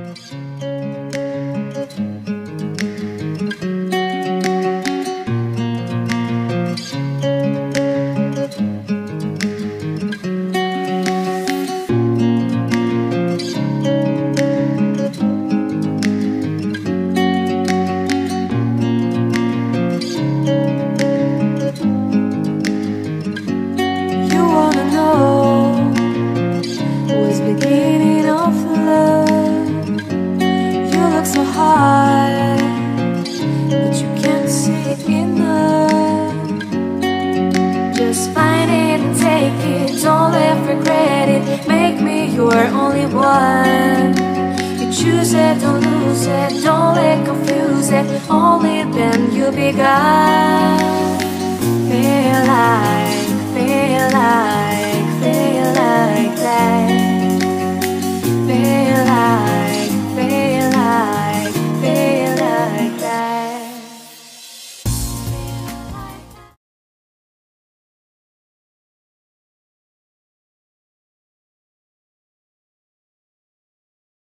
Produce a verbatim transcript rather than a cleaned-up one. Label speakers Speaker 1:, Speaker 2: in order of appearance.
Speaker 1: You're only one. You choose it, don't lose it, don't let confuse it. Only then you'll be gone. Feel like, feel like, feel like that.